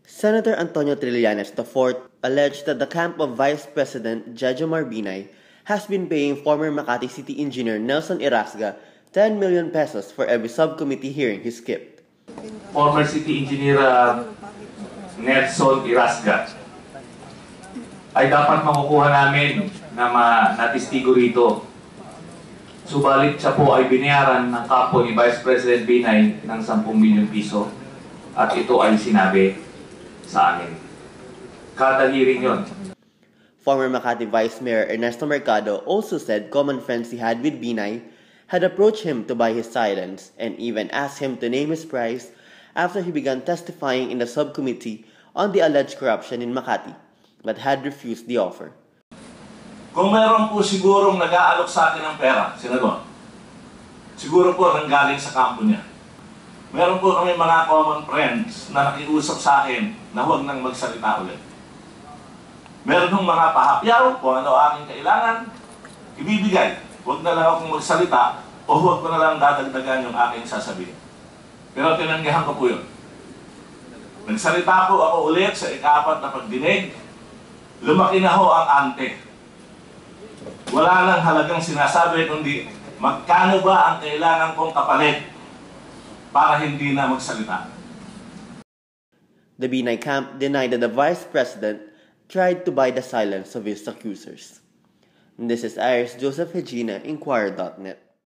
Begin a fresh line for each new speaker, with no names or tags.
Senator Antonio Trillanes IV alleged that the camp of Vice President Jejomar Binay has been paying former Makati City Engineer Nelson Irasga 10 million pesos for every subcommittee hearing he skipped.
Former City Engineer Nelson Irasga ay dapat makukuha namin na natistigo rito. Subalit siya po ay binayaran ng kapo ni Vice President Binay ng 10 milyon piso at ito ay sinabi sa amin. Kada hearing yon.
Former Makati Vice Mayor Ernesto Mercado also said common friends he had with Binay had approached him to buy his silence and even asked him to name his price after he began testifying in the subcommittee on the alleged corruption in Makati, but had refused the offer.
Kung meron po sigurong nag-aalok sa akin ng pera, Senador, siguro po nanggaling sa kampo niya. Meron po kami mga common friends na nakiusap sa akin na huwag nang magsalita ulit. Meron hong mga pahapyaw kung ano aking kailangan, ibibigay. Huwag na lang akong magsalita o huwag ko na lang dadagdagan yung aking sasabihin. Pero tinanggihan ko po yun. Nagsalita po ako ulit sa ika-4 na pagdinig. Lumaki na ho ang ante. Wala nang halagang sinasabi kundi magkano ba ang kailangan kong kapalit para hindi na magsalita.
The Binay camp denied that the Vice President tried to buy the silence of his accusers. This is Iris Joseph Hegina, Inquirer.net.